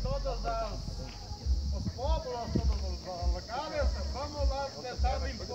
todos os povos, todos os locais, vamos lá começar a limpar.